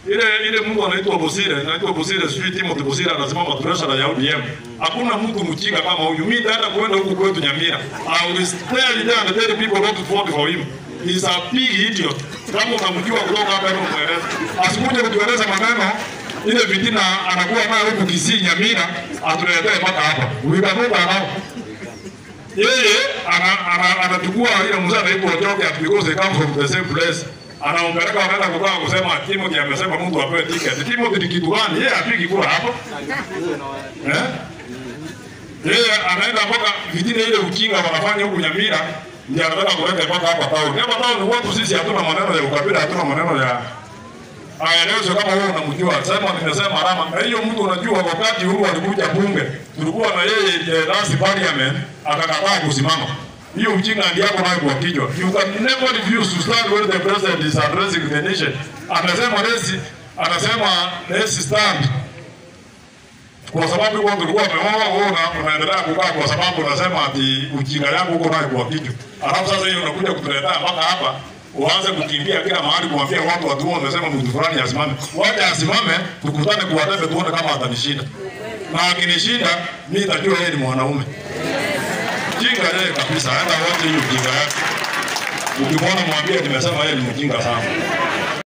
Ile mtu anaitwa Bosire, sijui Timothy Bosire anasimama treasurer ya ODM. Hakuna mtu mchika kama huyu. Mimi nitaenda kwenda huko kwetu Nyamira. I will tell them and tell people not to vote for him. He's a big idiot. Kama unamjua kutoka hapa hapo mweleza. Asikuje kutueleza maneno ile vitina anakuwa nayo huko Kisii Nyamira atuletee mpaka hapa. Uibanuka nao. Yeye anachukua ile mzee anaitwa Joke because they come from the same place. Anaompeleka wanaenda kukaa kusema Timothy amesema mtu apewe ticket. Timothy ni kitu gani? Yeye apigi kura hapo. Yeye anaenda mpaka vitina ile ukinga wanafanya huko Nyamira. Ndio anataka kuleta mpaka hapa town. Hapa town ni watu sisi hatuna maneno ya ukabila, hatuna maneno ya leo kama wewe unamjua. Sema nimesema Arama. Na hiyo mtu unajua wakati huo alikuja bunge. Tulikuwa na yeye last parliament akakataa kusimama. Hiyo ujinga ndio yako nayo kwa kichwa. You can never refuse to stand when the president is addressing the nation. Anasema let's stand. Kwa sababu kwa tulikuwa unaendelea kukaa kwa sababu unasema ati ujinga yangu uko nayo kwa kichwa. Alafu sasa hiyo unakuja kutuletea mpaka hapa uanze kukimbia kila mahali kumwambia watu watuone unasema mtu fulani asimame. Wacha asimame tukutane kuwatebe tuone kama atanishinda. Na akinishinda mimi nitajua yeye ni mwanaume. Mjinga yeye kabisa, hata wote hiyo mjinga yake. Ukimwona mwambie nimesema yeye ni mjinga sana.